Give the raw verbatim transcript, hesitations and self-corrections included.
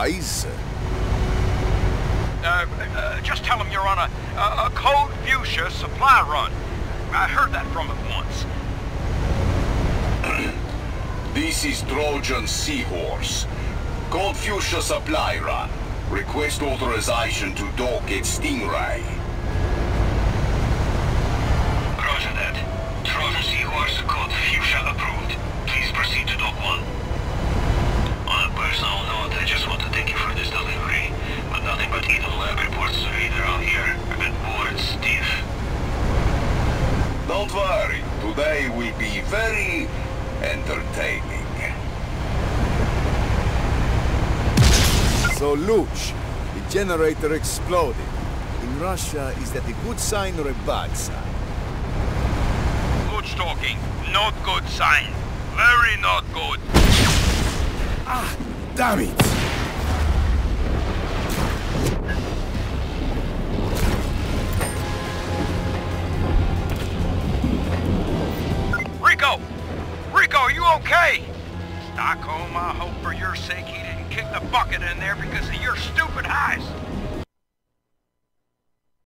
supplies? Uh, uh, just tell him you're on a, a, a Code Fuchsia supply run. I heard that from him once. This is Trojan Seahorse. Code Fuchsia supply run. Request authorization to dock at Stingray. Roger that. Trojan Seahorse, Code Fuchsia approved. Please proceed to dock one. On a personal note, I just want to thank you for this delivery. But nothing but Eden Lab reports to read around here. I've been bored stiff. Don't worry. Today will be very entertaining. So, Luch, the generator exploded. In Russia, is that a good sign or a bad sign? Luch talking. Not good sign. Very not good. Ah, damn it! Rico! Rico, are you okay? Stockholm, I hope for your sake he didn't kick the bucket in there because of your stupid highs.